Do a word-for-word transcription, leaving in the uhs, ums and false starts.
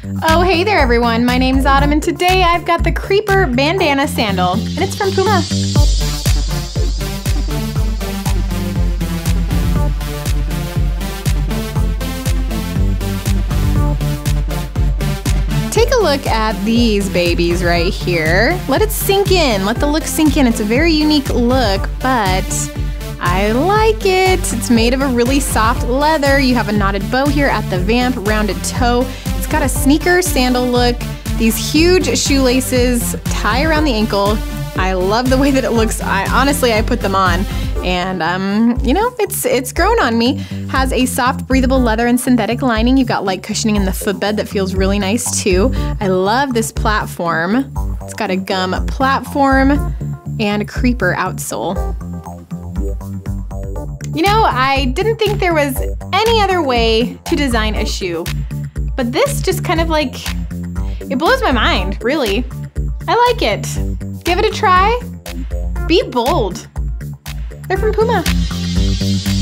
Oh, hey there everyone, my name's Autumn and today I've got the Creeper Bandana Sandal and it's from PUMA. Take a look at these babies right here. Let it sink in, let the look sink in. It's a very unique look, but I like it. It's made of a really soft leather. You have a knotted bow here at the vamp, rounded toe. It's got a sneaker sandal look. These huge shoelaces tie around the ankle. I love the way that it looks. I honestly, I put them on and um, you know, it's it's grown on me. Has a soft, breathable leather and synthetic lining. You've got light cushioning in the footbed that feels really nice too. I love this platform. It's got a gum platform and a creeper outsole. You know, I didn't think there was any other way to design a shoe, but this just kind of like, it blows my mind, really. I like it. Give it a try. Be bold. They're from PUMA.